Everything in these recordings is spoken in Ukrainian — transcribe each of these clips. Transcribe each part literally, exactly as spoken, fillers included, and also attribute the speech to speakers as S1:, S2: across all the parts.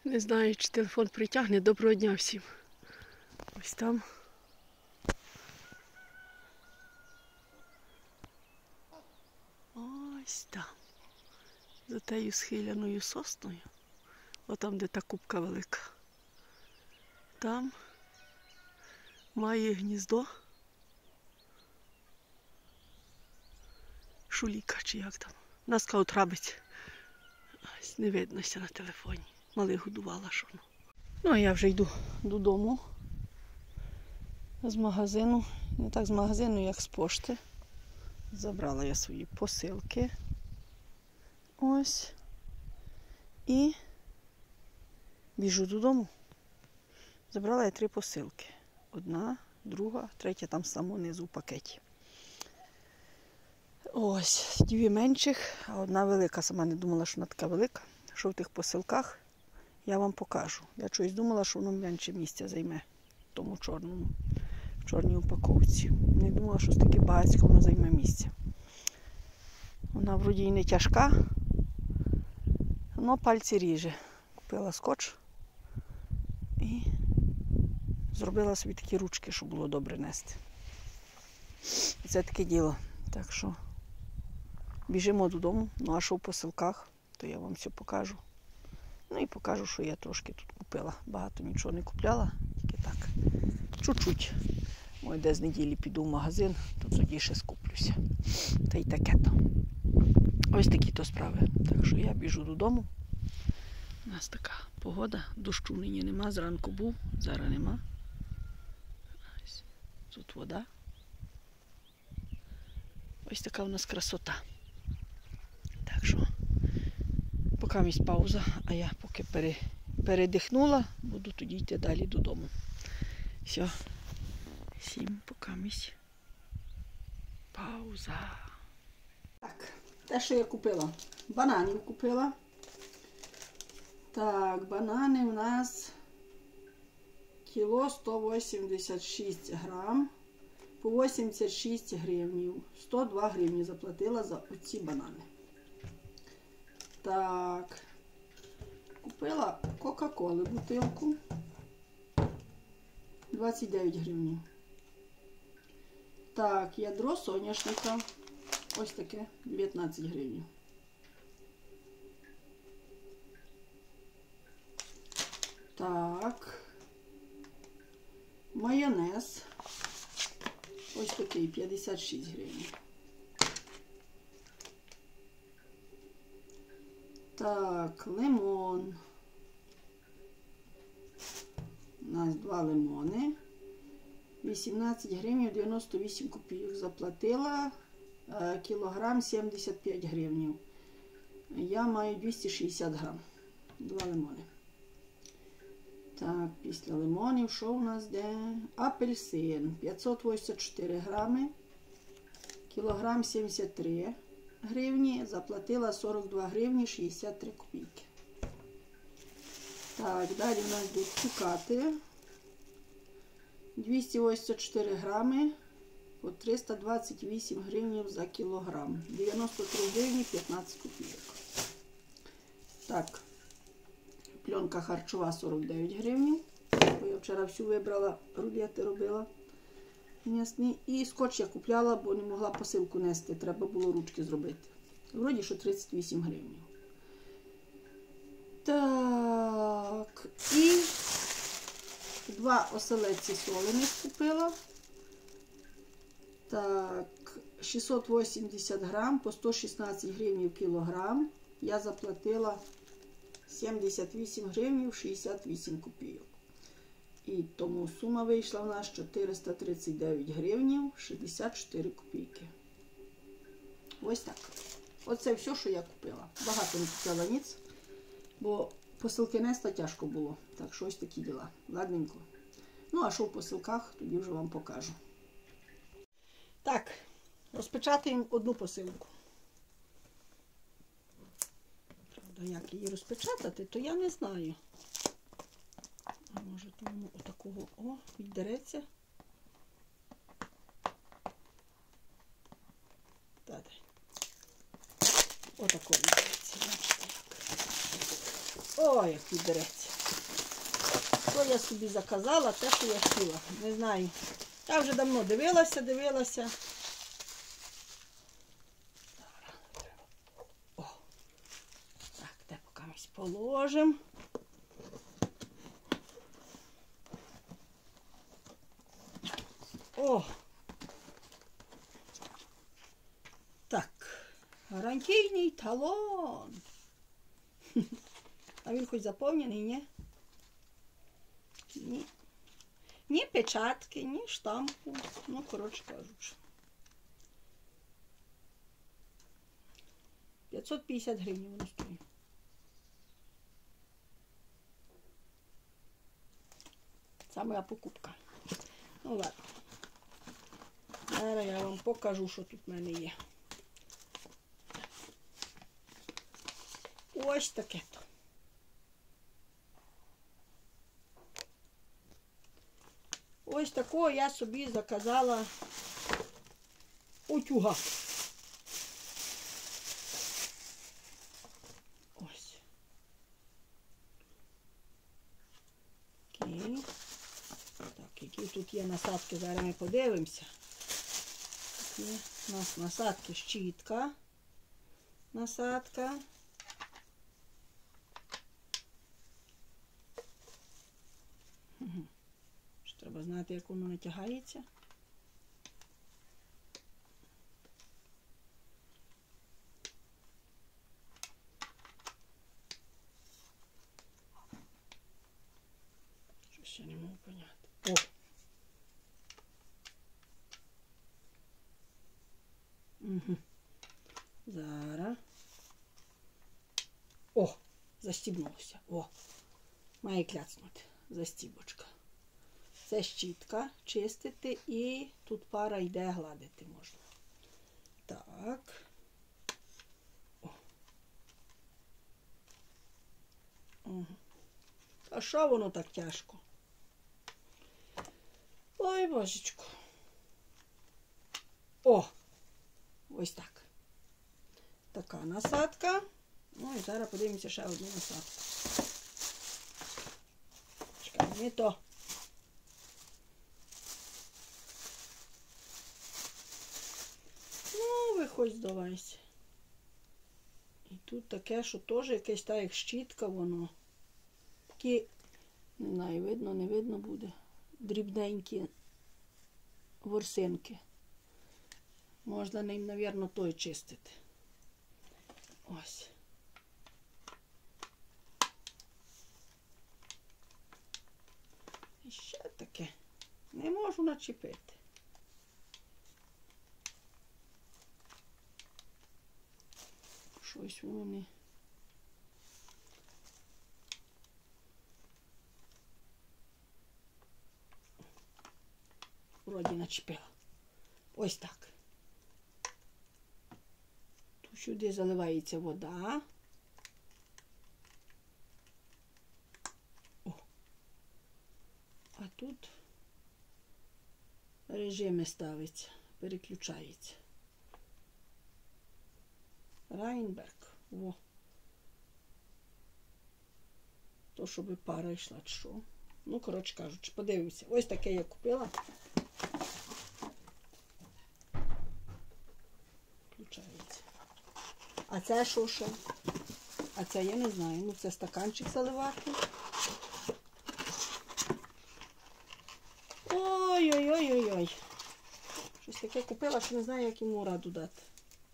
S1: Не знаю, чи телефон притягне. Доброго дня всім. Ось там. Ось там. За тею схиляною сосною. Отам, де та кубка велика. Там має гніздо. Шуліка, чи як там. Нас каут рабить. Ось не виднося на телефоні. Мали годувала, що ну. Ну, а я вже йду додому. З магазину. Не так з магазину, як з пошти. Забрала я свої посилки. Ось. І біжу додому. Забрала я три посилки. Одна, друга, третя там само внизу в пакеті. Ось, дві менших, а одна велика. Сама не думала, що вона така велика. Що в тих посилках, я вам покажу. Я чогось думала, що воно менше місця займе. В тому чорному, в чорній упаковці. Не думала, що таке багатсько воно займе місця. Вона вроді і не тяжка, але пальці ріже. Купила скотч і зробила собі такі ручки, щоб було добре нести. Це таке діло. Так що біжимо додому. Ну а що в посилках, то я вам все покажу. Ну і покажу, що я трошки тут купила. Багато нічого не купляла, тільки так. Чуть-чуть. Ой, де з неділі піду в магазин, то тоді ще скуплюся. Та й таке-то. Ось такі-то справи. Так що я біжу додому. У нас така погода. Дощу нині нема. Зранку був, зараз нема. Ось. Тут вода. Ось така у нас красота. Так що, поки місць пауза, а я поки пере, передихнула, буду тоді йти далі додому. Все. Всім поки місць. Пауза. Так, те, що я купила. Бананів купила. Так, банани у нас кіло сто вісімдесят шість грам. По вісімдесят шість гривнів. сто два гривні заплатила за оці банани. Так. Купила Кока-Коли бутилку. двадцять дев'ять гривнів. Так, ядро соняшника. Ось таке. дев'ятнадцять гривень. Так. Майонез. Ось такий, п'ятдесят шість гривень. Так, лимон. У нас два лимони. вісімнадцять гривень дев'яносто вісім копійок заплатила. Кілограм сімдесят п'ять гривень. Я маю двісті шістдесят грам. Два лимони. Так, після лимонів, що у нас де? Апельсин. п'ятсот вісімдесят чотири грами. Кілограм сімдесят три гривні. Заплатила сорок два гривні шістдесят три копійки. Так, далі у нас йдуть цукати. двісті вісімдесят чотири грами. По триста двадцять вісім гривень за кілограм. дев'яносто три гривні п'ятнадцять копійок. Так. Пленка харчова сорок дев'ять гривень. Бо я вчора всю вибрала, рулети робила м'ясні. І скотч я купляла, бо не могла посилку нести. Треба було ручки зробити. Вроді, що тридцять вісім гривень. Так. І два оселедці солених купила. Так. шістсот вісімдесят грам по сто шістнадцять гривень кілограм. Я заплатила сімдесят вісім гривень шістдесят вісім копійок. І тому сума вийшла в нас чотириста тридцять дев'ять гривень шістдесят чотири копійки. Ось так. Оце все, що я купила. Багато не купила ніц, бо посилки нести тяжко було. Так що ось такі діла. Ладненько. Ну, а що в посилках, тоді вже вам покажу. Так, розпечатаємо одну посилку. Як її розпечатати, то я не знаю. А може тому отакого, о, віддереться. Так. Отакого віддереться, бачите як. О, як віддереться. Що я собі заказала, те, що я хотіла. Не знаю. Я вже давно дивилася, дивилася. О, так, де поки ми положимо. О! Так, гарантійний талон. А він хоч заповнений, ні? Ні. Ні печатки, ні штампу. Ну, коротше кажучи. п'ятсот п'ятдесят гривень воно стоїть. Це моя покупка. Ну ладно. Зараз я вам покажу, що тут в мене є. Ось таке то. Ось такого я собі заказала утюга. Ось. Окей. Так, які тут є насадки, зараз ми подивимося. Тут є у нас насадки, щітка. Насадка. Угу. Треба знати, як воно натягається. Що ще не можу поняти. О! Угу. Зараз. О! Застібнувся. О! Має кляцнути. Застібочка. Це щітка, чистити і тут пара йде, гладити можна. Так. О. Угу. А що воно так тяжко? Ой, божечко. О! Ось так. Така насадка. Ну і зараз подивимося ще одну насадку. Чекай, не то. Хоч здавайся. І тут таке, що теж якесь так, як щітка воно. Такі, не знаю, видно, не видно буде. Дрібненькі ворсинки. Можна ним, мабуть, той чистити. Ось. І ще таке. Не можу начепити. Щось воно не... Вроді начепила. Ось так. Тут сюди заливається вода. О. А тут режими ставиться, переключається. Райнберг. О. То, щоб пара йшла, чи що. Ну, коротше кажучи, подивимося. Ось таке я купила. Включається. А це що ще? А це я не знаю. Ну, це стаканчик заливати. Ой-ой-ой-ой-ой. Щось таке купила, що не знаю, як йому раду дати.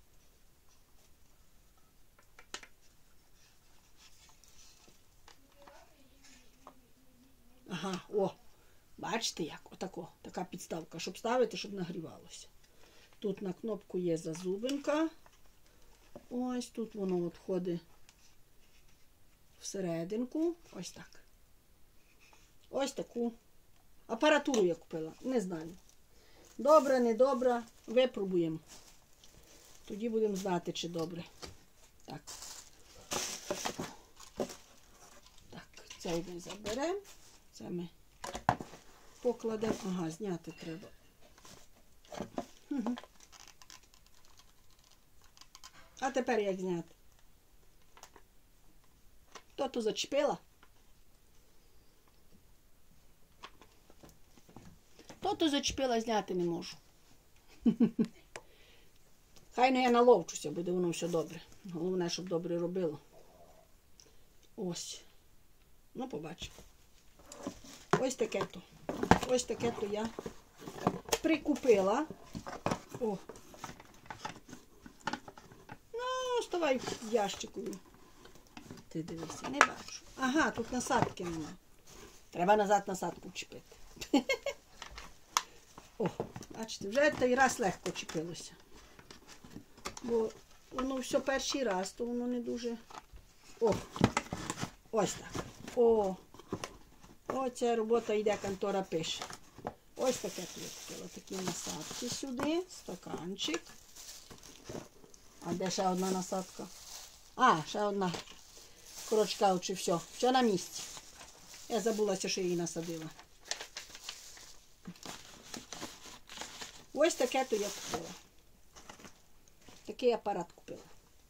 S1: Ага, о, бачите як? Отако, така підставка, щоб ставити, щоб нагрівалося. Тут на кнопку є зазубинка. Ось тут воно от входить всерединку. Ось так. Ось таку апаратуру я купила. Не знаю. Добре, не добре. Випробуємо. Тоді будемо знати, чи добре. Так. Так, цей ми заберемо. Це ми покладемо. Ага, зняти треба. Угу. А тепер як зняти? Хто то зачепила? То-то зачепила, зняти не можу. Хай не я наловчуся, буде воно все добре. Головне, щоб добре робило. Ось. Ну, побачимо. Ось таке то. Ось таке то я прикупила. О. Ну, ставай в ящику. Ти дивися, не бачу. Ага, тут насадки нема. Треба назад насадку чіпити. О, бачите, вже той раз легко чіпилося. Бо воно все перший раз, то воно не дуже... О, ось так. О, оця робота йде, контора пише. Ось таке тут купила, такі насадки сюди, стаканчик. А де ще одна насадка? А, ще одна. Коротше кажучи, все, все на місці. Я забулася, що її насадила. Ось таке то я купила. Такий апарат купила.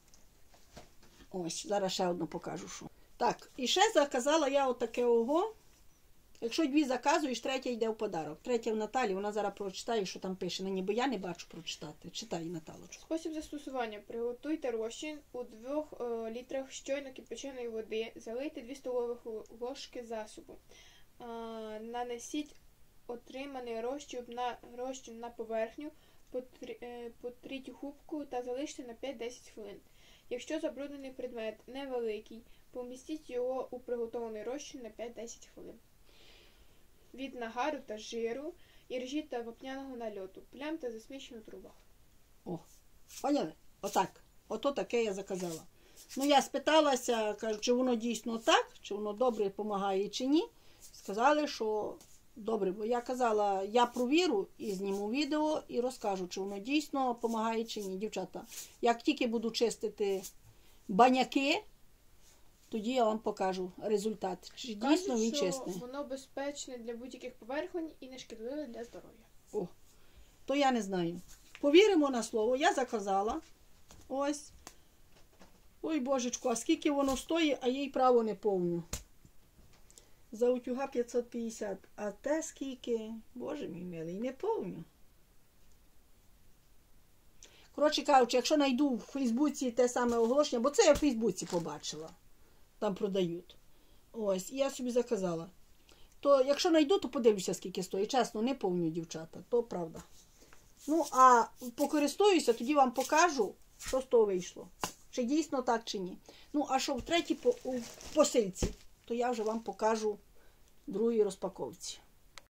S1: Ось, зараз ще одну покажу, що. Так, і ще заказала я отаке ого. Якщо дві заказуєш, третя йде в подарок. Третя в Наталі, вона зараз прочитає, що там пише. Нині, бо я не бачу прочитати. Читай, Наталочку.
S2: Спосіб застосування. Приготуйте розчин у двох е, літрах щойно кипяченої води. Залийте дві столових ложки засобу. Е, нанесіть отриманий розчин на, розчин на поверхню, потрі, е, потріть губку та залиште на п'ять-десять хвилин. Якщо забруднений предмет невеликий, помістіть його у приготований розчин на п'ять-десять хвилин. Від нагару та жиру, іржі та вапняного нальоту. Плямте засмічені у трубах.
S1: О, поняли? Отак. Ото таке я заказала. Ну, я спиталася, кажу, чи воно дійсно так, чи воно добре допомагає, чи ні. Сказали, що добре, бо я казала, я провірю і зніму відео і розкажу, чи воно дійсно допомагає, чи ні. Дівчата, як тільки буду чистити баняки, тоді я вам покажу результат. Чи дійсно він чистий.
S2: Воно безпечне для будь-яких поверхонь і не шкідливе для здоров'я.
S1: О, то я не знаю. Повіримо на слово. Я заказала. Ось. Ой, божечку, а скільки воно стоїть, а їй право не повню. За утюга п'ятсот п'ятдесят. А те скільки, боже мій милий, не повню. Коротше кажучи, якщо знайду в Фейсбуці те саме оголошення, бо це я в Фейсбуці побачила. Там продають. Ось, і я собі заказала. То, якщо знайду, то подивлюся, скільки стоїть. Чесно, не повню, дівчата. То правда. Ну, а покористуюся, тоді вам покажу, що з того вийшло. Чи дійсно так, чи ні. Ну, а що в третій по, у посильці, то я вже вам покажу в другій розпаковці.